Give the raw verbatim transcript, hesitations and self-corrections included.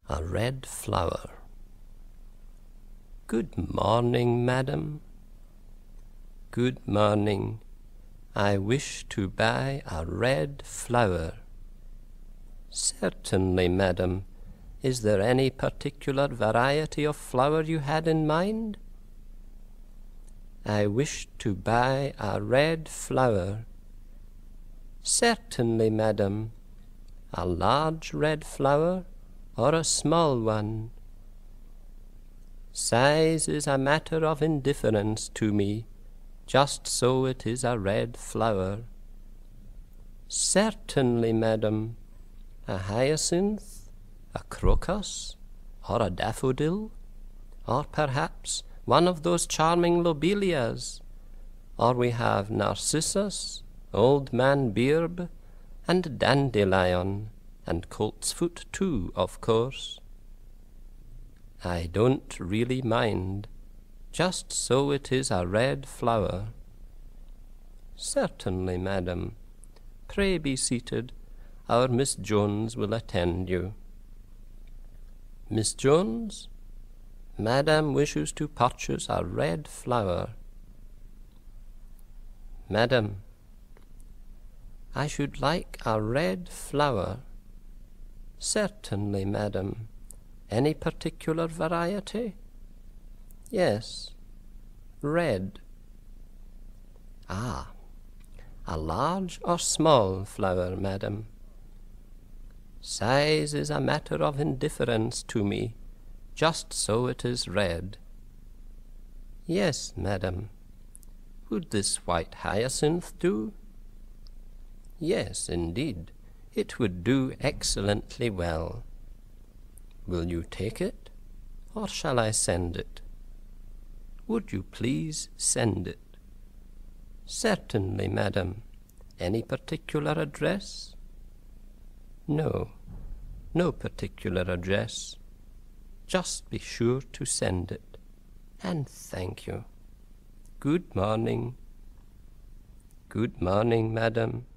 A red flower. Good morning, madam. Good morning. I wish to buy a red flower. Certainly, madam. Is there any particular variety of flower you had in mind? I wish to buy a red flower. Certainly, madam. A large red flower or a small one? Size is a matter of indifference to me, just so it is a red flower. Certainly, madam. A hyacinth, a crocus, or a daffodil, or perhaps one of those charming lobelias, or we have narcissus, old man beard, and dandelion, and coltsfoot too, of course. I don't really mind, just so it is a red flower. Certainly, madam. Pray be seated. Our Miss Jones will attend you. Miss Jones, madam wishes to purchase a red flower. Madam, I should like a red flower. Certainly, madam. Any particular variety? Yes, red. Ah, a large or small flower, madam? Size is a matter of indifference to me, just so it is red. Yes, madam. Would this white hyacinth do? Yes, indeed, it would do excellently well. Will you take it, or shall I send it? Would you please send it? Certainly, madam. Any particular address? No, no particular address. Just be sure to send it. And thank you. Good morning. Good morning, madam.